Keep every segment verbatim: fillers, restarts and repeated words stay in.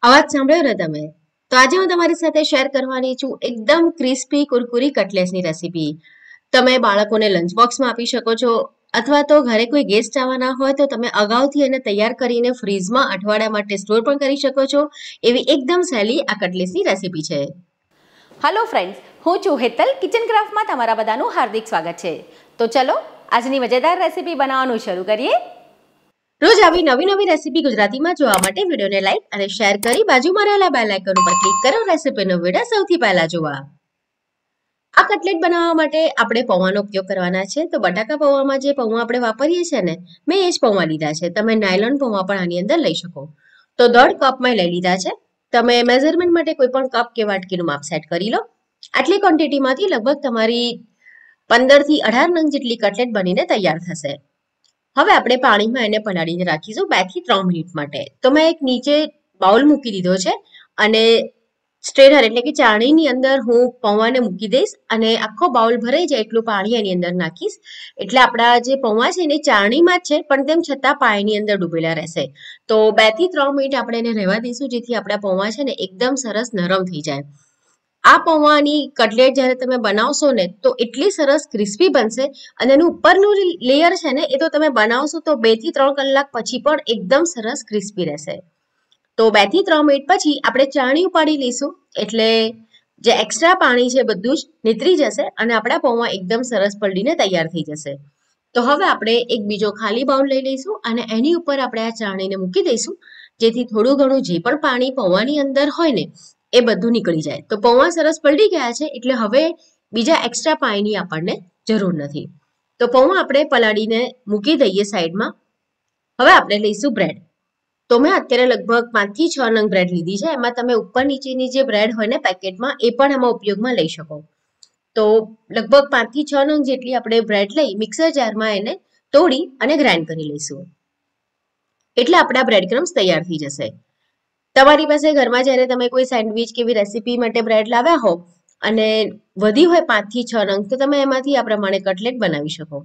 અવાજ સાંભળ્યો ને તમે? તો આજે હું તમારી સાથે શેર કરવાની છું એકદમ ક્રિસ્પી કુરકુરી કટલેટ્સની રેસીપી. તમે બાળકોને લંચ બોક્સમાં આપી શકો છો, અથવા તો ઘરે કોઈ ગેસ્ટ આવવાના હોય તો તમે અગાઉથી એને તૈયાર કરીને ફ્રીઝમાં અઠવાડિયા માટે સ્ટોર પણ કરી શકો છો. એવી એકદમ સહેલી આ કટલેટ્સની રેસીપી છે. હેલો ફ્રેન્ડ્સ, હું છું હેતલ. કિચન ક્રાફ્ટમાં તમારા બધાનું હાર્દિક સ્વાગત છે. તો ચલો આજની મજેદાર રેસીપી બનાવવાનું શરૂ કરીએ. રોજ આવી નવી નવી રેસીપી ગુજરાતીમાં જોવા માટે વિડીયોને લાઈક અને શેર કરી બાજુમાં રહેલા બેલ આઇકન ઉપર ક્લિક કરો રેસીપીનો વિડીયો સૌથી પહેલા જોવા. આ કટલેટ બનાવવા માટે આપણે પૌવાનો ઉપયોગ કરવાના છે. તો બટાકા પૌવામાં જે પૌવા આપણે વાપરીએ છીએ ને, મેં એ જ પૌવા લીધા છે. તમે નાયલોન પૌવા પણ આની અંદર લઈ શકો. તો દોઢ કપ મેં લઈ લીધા છે. તમે મેઝરમેન્ટ માટે કોઈ પણ કપ કે વાટકીનું માપ સેટ કરી લો. આટલી ક્વોન્ટિટીમાંથી લગભગ તમારી પંદર થી અઢાર નંગ જેટલી કટલેટ બનીને તૈયાર થશે. હવે આપણે પાણીમાં એને પલાળીને રાખીશું બે થી ત્રણ મિનિટ માટે. તો મેં એક નીચે બાઉલ મૂકી દીધો છે અને સ્ટ્રેનર એટલે કે ચાળણીની અંદર હું પૌવાને મૂકી દઈશ અને આખો બાઉલ ભરાઈ જાય એટલું પાણી એની અંદર નાખીશ. એટલે આપણા જે પૌવા છે એને ચાળણીમાં જ છે, પણ તેમ છતાં પાણીની અંદર ડૂબેલા રહેશે. તો બે થી ત્રણ મિનિટ આપણે એને રહેવા દઈશું, જેથી આપણા પૌવા છે ને એકદમ સરસ નરમ થઈ જાય. આ પૌવાની કટલેટ જ્યારે તમે બનાવશો ને તો એટલી સરસ ક્રિસ્પી બનશે, અને એનું ઉપરનું લેયર છે ને એ તો તમે બનાવશો તો બે થી ત્રણ કલાક પછી પણ એકદમ સરસ ક્રિસ્પી રહેશે. તો બે થી ત્રણ મિનિટ પછી આપણે ચાળણી ઉપાડી લઈશું, એટલે જે એક્સ્ટ્રા પાણી છે બધું જ નીતરી જશે અને આપણા પૌવા એકદમ સરસ પલળીને તૈયાર થઈ જશે. તો હવે આપણે એક બીજો ખાલી બાઉલ લઈ લઈશું અને એની ઉપર આપણે આ ચાળણીને મૂકી દઈશું, જેથી થોડું ઘણું જે પણ પાણી પૌવાની અંદર હોય ને એ બધું નીકળી જાય. તો પૌવા સરસ પલળી ગયા છે, એટલે હવે બીજા એક્સ્ટ્રા પાણીની આપણને જરૂર નથી. તો પૌવા આપણે પલાળીને મૂકી દઈએ સાઈડમાં. હવે આપણે લઈશું બ્રેડ. તો મેં અત્યારે લગભગ પાંચ થી છ નંગ બ્રેડ લીધી છે. એમાં તમે ઉપર નીચેની જે બ્રેડ હોય ને પેકેટમાં એ પણ એમાં ઉપયોગમાં લઈ શકો. તો લગભગ પાંચ થી છ નંગ જેટલી આપણે બ્રેડ લઈ મિક્સર જારમાં એને તોડી અને ગ્રાઇન્ડ કરી લઈશું. એટલે આપણા બ્રેડ ક્રમ્સ તૈયાર થઈ જશે. તમારી પાસે ઘરમાં જ્યારે તમે કોઈ સેન્ડવિચ કે એવી રેસીપી માટે બ્રેડ લાવ્યા હો અને વધી હોય પાંચ થી છ નંગ, તો તમે એમાંથી આ પ્રમાણે કટલેટ બનાવી શકો.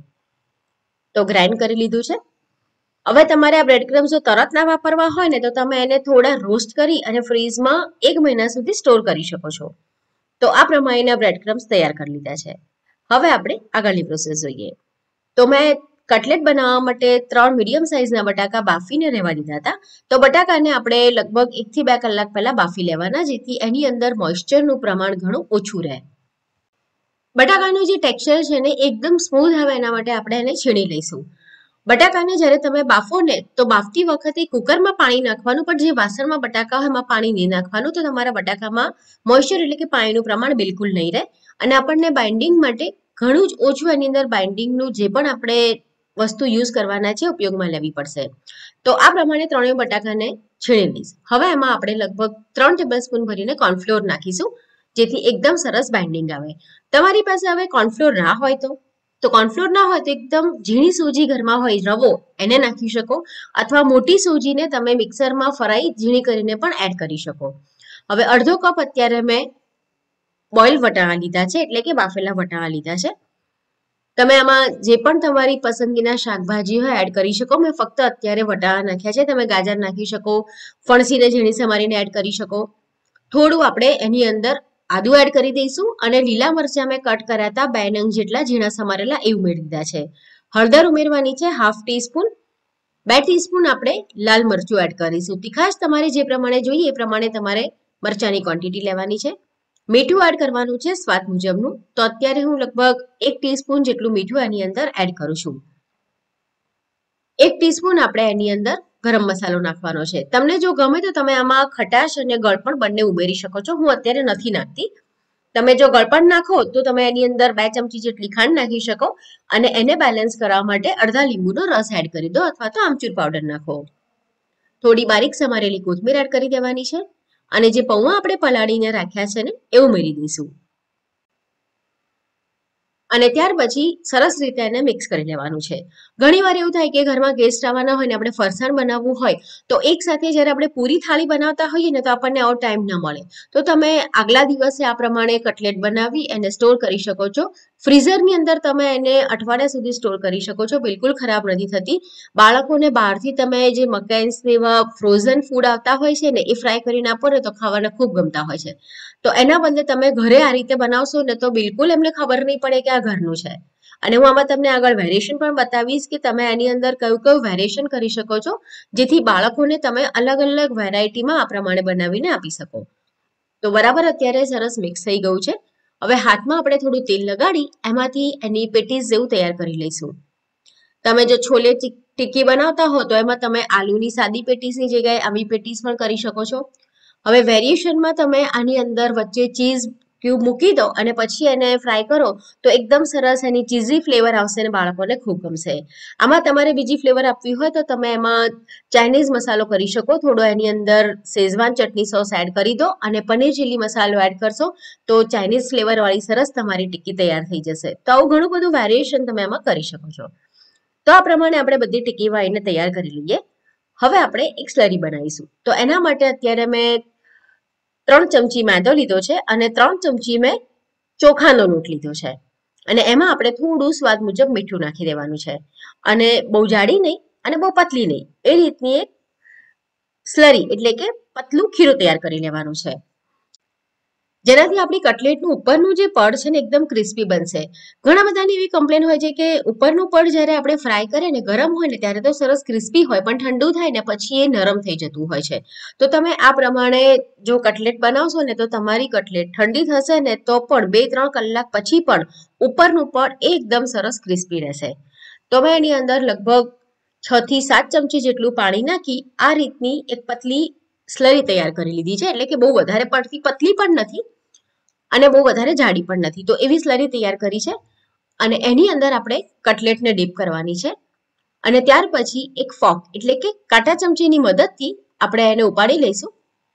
તો ગ્રાઇન્ડ કરી લીધું છે. હવે તમારે આ બ્રેડ ક્રમ્સ જો તરત ના વાપરવા હોય ને તો તમે એને થોડા રોસ્ટ કરી અને ફ્રીઝમાં એક મહિના સુધી સ્ટોર કરી શકો છો. તો આ પ્રમાણેના બ્રેડ ક્રમ્સ તૈયાર કરી લીધા છે. હવે આપણે આગળની પ્રોસેસ જોઈએ. તો મેં કટલેટ બનાવવા માટે ત્રણ મીડિયમ સાઇઝના બટાકા બાફીને રહેવા દીધા હતા. તો બટાકાને આપણે લગભગ એક થી બે કલાક પહેલા બાફી લેવાના, જેથી એની અંદર મોઇશ્ચરનું પ્રમાણ ઘણું ઓછું રહે. બટાકાનું જે ટેક્સચર છે ને એકદમ સ્મૂથ આવે એના માટે આપણે એને છીણી લઈશું. બટાકાને જ્યારે તમે બાફો ને તો બાફતી વખતે કુકરમાં પાણી નાખવાનું, પણ જે વાસણમાં બટાકા હોય એમાં પાણી નહીં નાખવાનું. તો તમારા બટાકામાં મોઇશ્ચર એટલે કે પાણીનું પ્રમાણ બિલકુલ નહીં રહે અને આપણને બાઇન્ડિંગ માટે ઘણું જ ઓછું એની અંદર બાઇન્ડિંગનું જે પણ આપણે વસ્તુ યુઝ કરવાના છે ઉપયોગમાં લેવી પડશે. તો આ પ્રમાણે ત્રણેય બટાકાને છીણી લઈશ. હવે એમાં આપણે લગભગ ત્રણ ટેબલ સ્પૂન ભરીને કોર્નફ્લોર નાખીશું, જેથી એકદમ સરસ બાઇન્ડિંગ આવે. તમારી પાસે હવે કોર્નફ્લોર ના હોય તો તો કોર્નફ્લોર ના હોય તો એકદમ ઝીણી સૂજી ઘરમાં હોય રવો એને નાખી શકો, અથવા મોટી સૂજીને તમે મિક્સરમાં ફરાઈ ઝીણી કરીને પણ એડ કરી શકો. હવે અડધો કપ અત્યારે મેં બોઇલ વટાણા લીધા છે, એટલે કે બાફેલા વટાણા લીધા છે. તમે આમાં જે પણ તમારી પસંદગીના શાકભાજી હોય એડ કરી શકો. મેં ફક્ત અત્યારે વટાણા નાખ્યા છે. તમે ગાજર નાખી શકો, ફણસીને ઝીણી સમારીને એડ કરી શકો. થોડું આપણે એની અંદર આદુ એડ કરી દઈશું અને લીલા મરચાં મેં કટ કર્યા હતા બે નંગ જેટલા ઝીણા સમારેલા એ ઉમેરી દીધા છે. હળદર ઉમેરવાની છે હાફ ટીસ્પૂન. બે ટીસ્પૂન આપણે લાલ મરચું એડ કરીશું. તીખાશ તમારે જે પ્રમાણે જોઈએ એ પ્રમાણે તમારે મરચાંની ક્વોન્ટિટી લેવાની છે. મીઠું એડ કરવાનું છે સ્વાદ મુજબનું. તો અત્યારે હું લગભગ એક ટીસ્પૂન જેટલું મીઠું એની અંદર એડ કરું છું. એક ટીસ્પૂન આપણે એની અંદર ગરમ મસાલો નાખવાનો છે. તમને જો ગમે તો તમે આમાં ખટાશ અને ગળપણ બંને ઉમેરી શકો છો. હું અત્યારે નથી નાખતી. તમે જો ગળપણ નાખો તો તમે એની અંદર બે ચમચી જેટલી ખાંડ નાખી શકો અને એને બેલેન્સ કરવા માટે અડધા લીંબુનો રસ એડ કરી દો, અથવા તો આમચૂર પાવડર નાખો. થોડી બારીક સમારેલી કોથમીર એડ કરી દેવાની છે અને જે પૌવા આપણે પલાળીને રાખ્યા છે ને એ ઉમેરી દઈશું. અને ત્યાર પછી સરસ રીતે એને મિક્સ કરી લેવાનું છે. ઘણી વાર એવું થાય કે ઘરમાં ગેસ્ટ આવવાના હોય ને આપણે ફરસાણ બનાવવું હોય તો એક સાથે જ્યારે આપણે પૂરી થાળી બનાવતા હોઈએ ને તો આપણને આવો ટાઈમ ન મળે. તો તમે આગલા દિવસે આ પ્રમાણે કટલેટ બનાવી એને સ્ટોર કરી શકો છો. ફ્રીઝરની અંદર તમે એને અઠવાડિયા સુધી સ્ટોર કરી શકો છો, બિલકુલ ખરાબ નથી થતી. બાળકોને બહારથી તમે જે મકાઈન્સ એવા ફ્રોઝન ફૂડ આવતા હોય છે ને એ ફ્રાય કરીને આપો ને તો ખાવાના ખૂબ ગમતા હોય છે. તો એના બદલે તમે ઘરે આ રીતે બનાવશો ને તો બિલકુલ એમને ખબર નહીં પડે કે આ ઘરનું છે. અને હું આમાં તમને આગળ વેરિએશન પણ બતાવીશ કે તમે એની અંદર કયું કયું વેરિએશન કરી શકો છો, જેથી બાળકોને તમે અલગ અલગ વેરાયટીમાં આ પ્રમાણે બનાવીને આપી શકો. તો બરાબર અત્યારે સરસ મિક્સ થઈ ગયું છે. હવે હાથમાં આપણે થોડું તેલ લગાડી એમાંથી એની પેટીસ જેવું તૈયાર કરી લઈશું. તમે જો છોલે ટિક્કી બનાવતા હો તો એમાં તમે આલુની સાદી પેટીસની જગ્યાએ આવી પેટીસ પણ કરી શકો છો. હવે વેરિએશનમાં તમે આની અંદર વચ્ચે ચીઝ ક્યુબ મૂકી દો અને પછી એને ફ્રાય કરો તો એકદમ સરસ એની ચીઝી ફ્લેવર આવશે અને બાળકોને ખૂબ ગમશે. આમાં તમારે બીજી ફ્લેવર આપવી હોય તો તમે એમાં ચાઇનીઝ મસાલો કરી શકો, થોડો એની અંદર શેઝવાન ચટણી સોસ એડ કરી દો અને પનીર ચીલી મસાલો એડ કરશો તો ચાઇનીઝ ફ્લેવરવાળી સરસ તમારી ટિક્કી તૈયાર થઈ જશે. તો આવું ઘણું બધું વેરિએશન તમે એમાં કરી શકો છો. તો આ પ્રમાણે આપણે બધી ટિક્કી વાળીને તૈયાર કરી લઈએ. હવે આપણે એક સ્લરી બનાવીશું. તો એના માટે અત્યારે મેં ત્રણ ચમચી મેદો લીધો છે અને ત્રણ ચમચી મેં ચોખાનો લોટ લીધો છે અને એમાં આપણે થોડું સ્વાદ મુજબ મીઠું નાખી દેવાનું છે અને બહુ જાડી નહીં અને બહુ પતલી નહીં, એ રીતની એક સ્લરી એટલે કે પતલું ખીરું તૈયાર કરી લેવાનું છે, જેનાથી આપણી કટલેટનું ઉપરનું જે પડ છે ને એકદમ ક્રિસ્પી બનશે. ઘણા બધાની એવી કમ્પ્લેન હોય છે કે ઉપરનું પડ જ્યારે આપણે ફ્રાય કરીએ ને ગરમ હોય ને ત્યારે તો સરસ ક્રિસ્પી હોય પણ ઠંડુ થાય ને પછી એ નરમ થઈ જતું હોય છે. તો તમે આ પ્રમાણે જો કટલેટ બનાવશો ને તો તમારી કટલેટ ઠંડી થશે ને તો પણ બે ત્રણ કલાક પછી પણ ઉપરનું પડ એકદમ સરસ ક્રિસ્પી રહેશે. તો મેં એની અંદર લગભગ છ થી સાત ચમચી જેટલું પાણી નાખી આ રીતની એક પતલી સ્લરી તૈયાર કરી લીધી છે, એટલે કે બહુ વધારે પડતી પતલી પણ નથી અને બહુ વધારે જાડી પણ નથી. તો એવી સ્લરી તૈયાર કરી છે અને એની અંદર આપણે કટલેટને ડીપ કરવાની છે અને ત્યાર પછી એક ફોક એટલે કે કાંટા ચમચીની મદદથી આપણે એને ઉપાડી લઈશું.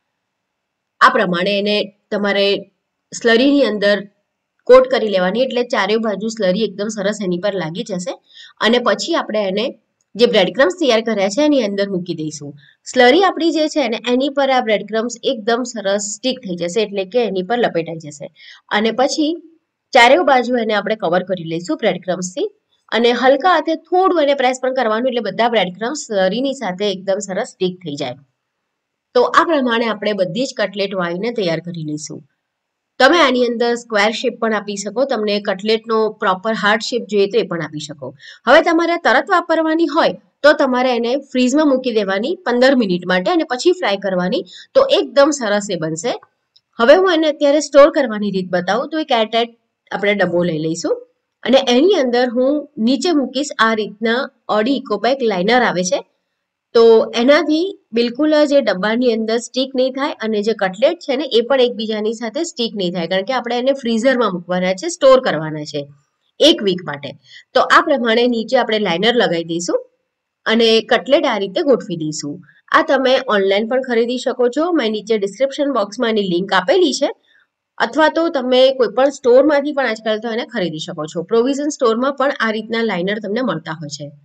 આ પ્રમાણે એને તમારે સ્લરીની અંદર કોટ કરી લેવાની એટલે ચારે બાજુ સ્લરી એકદમ સરસ એની પર લાગી જશે અને પછી આપણે એને જે બ્રેડક્રમ્સ તૈયાર કર્યા છે એની અંદર મૂકી દઈશું. સ્લરી આપણી જે છે ને એની પર આ બ્રેડક્રમ્સ એકદમ સરસ સ્ટીક થઈ જશે એટલે કે એની પર લપેટાઈ જશે અને પછી ચારે બાજુ એને આપણે કવર કરી લઈશું બ્રેડક્રમ્સથી અને હલકા હાથે થોડું એને પ્રેસ પણ કરવાનું એટલે બધા બ્રેડક્રમ્સ સ્લરીની સાથે એકદમ સરસ સ્ટીક થઈ જાય. તો આ પ્રમાણે આપણે બધી જ કટલેટ વાળીને તૈયાર કરી લઈશું. તમે આની અંદર સ્ક્વેર શેપ પણ આપી શકો, તમને કટલેટનો પ્રોપર હાર્ટ શેપ જોઈએ તો એ પણ આપી શકો. હવે તમારે તરત વાપરવાની હોય તો તમારે એને ફ્રીઝમાં મૂકી દેવાની પંદર મિનિટ માટે અને પછી ફ્રાય કરવાની તો એકદમ સરસ એ બનશે. હવે હું એને અત્યારે સ્ટોર કરવાની રીત બતાવું તો એક એરટાઇટ આપણે ડબ્બો લઈ લઈશું અને એની અંદર હું નીચે મૂકીશ આ રીતના ઓડી ઇકોબેગ લાઇનર આવે છે. તો એનાથી બિલકુલ જ એ ડબ્બાની અંદર સ્ટીક નહીં થાય અને જે કટલેટ છે ને એ પણ એકબીજાની સાથે સ્ટીક નહીં થાય, કારણ કે આપણે એને ફ્રીઝરમાં મૂકવાના છે, સ્ટોર કરવાના છે એક વીક માટે. તો આ પ્રમાણે નીચે આપણે લાઇનર લગાવી દઈશું અને કટલેટ આ રીતે ગોઠવી દઈશું. આ તમે ઓનલાઈન પણ ખરીદી શકો છો, મેં નીચે ડિસ્ક્રિપ્શન બોક્સમાં એની લિંક આપેલી છે અથવા તો તમે કોઈ પણ સ્ટોરમાંથી પણ આજકાલ તો એને ખરીદી શકો છો. પ્રોવિઝન સ્ટોરમાં પણ આ રીતના લાઇનર તમને મળતા હોય છે.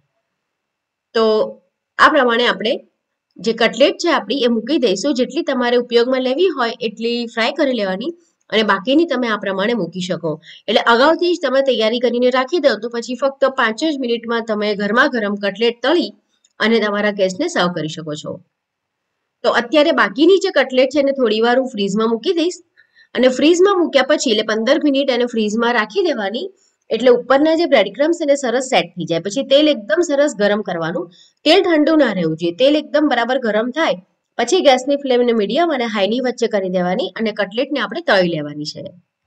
તો આ પ્રમાણે આપણે જે કટલેટ છે આપણી એ મૂકી દઈશું. જેટલી તમારે ઉપયોગમાં લેવી હોય એટલી ફ્રાય કરી લેવાની અને બાકીની તમે આ પ્રમાણે મૂકી શકો. એટલે અગાઉથી જ તમે તૈયારી કરીને રાખી દો તો પછી ફક્ત પાંચ જ મિનિટમાં તમે ગરમા ગરમ કટલેટ તળી અને તમારા ગેસ્ટને સર્વ કરી શકો છો. તો અત્યારે બાકીની જે કટલેટ છે એને થોડી વાર હું ફ્રીઝમાં મૂકી દઈશ અને ફ્રીઝમાં મૂક્યા પછી એટલે પંદર મિનિટ એને ફ્રીઝમાં રાખી દેવાની એટલે ઉપરના જે બ્રેડક્રમ્સ એને સરસ સેટ થઈ જાય. પછી તેલ એકદમ સરસ ગરમ કરવાનું, તેલ ઠંડુ ના રહેવું જોઈએ, તેલ એકદમ બરાબર ગરમ થાય પછી ગેસની ફ્લેમને મીડિયમ અને હાઈની વચ્ચે કરી દેવાની અને કટલેટને આપણે તળી લેવાની છે.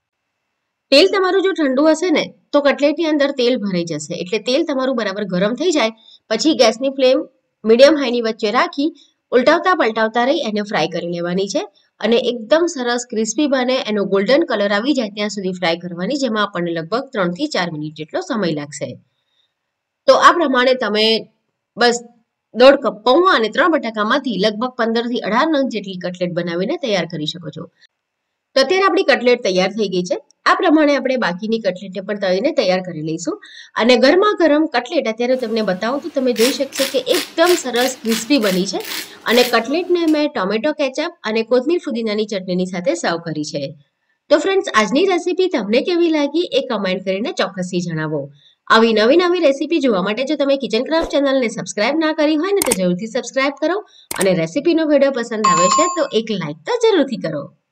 તેલ તમારું જો ઠંડુ હશે ને તો કટલેટની અંદર તેલ ભરાઈ જશે, એટલે તેલ તમારું બરાબર ગરમ થઈ જાય પછી ગેસની ફ્લેમ મીડિયમ હાઈની વચ્ચે રાખી ઉલટાવતા પલટાવતા રહી એને ફ્રાય કરી લેવાની છે અને એકદમ સરસ ક્રિસ્પી બને, એનો ગોલ્ડન કલર આવી જાય ત્યાં સુધી ફ્રાય કરવાની, જેમાં આપણને લગભગ ત્રણ થી ચાર મિનિટ જેટલો સમય લાગશે. તો આ પ્રમાણે તમે બસ દોઢ કપ પૌવા અને ત્રણ બટાકામાંથી લગભગ પંદર થી અઢાર નંગ જેટલી કટલેટ બનાવીને તૈયાર કરી શકો છો. તો અત્યારે આપણી કટલેટ તૈયાર થઈ ગઈ છે. આ પ્રમાણે આપણે બાકીની કટલેટને પણ તળીને તૈયાર કરી લઈશું અને ગરમા ગરમ કટલેટ અત્યારે તમને બતાવું તો તમે જોઈ શકશો કે એકદમ સરસ ક્રિસ્પી બની છે અને કટલેટને મેં ટોમેટો કેચઅપ અને કોથમીર ફુદીનાની ચટણીની સાથે સર્વ કરી છે. તો ફ્રેન્ડ્સ, આજની રેસીપી તમને કેવી લાગી એ કમેન્ટ કરીને ચોક્કસથી જણાવો. આવી નવી નવી રેસીપી જોવા માટે જો તમે કિચન ક્રાફ્ટ ચેનલને સબસ્ક્રાઇબ ના કરી હોય ને તો જરૂરથી સબસ્ક્રાઇબ કરો અને રેસીપીનો વિડીયો પસંદ આવે છે તો એક લાઈક તો જરૂરથી કરો.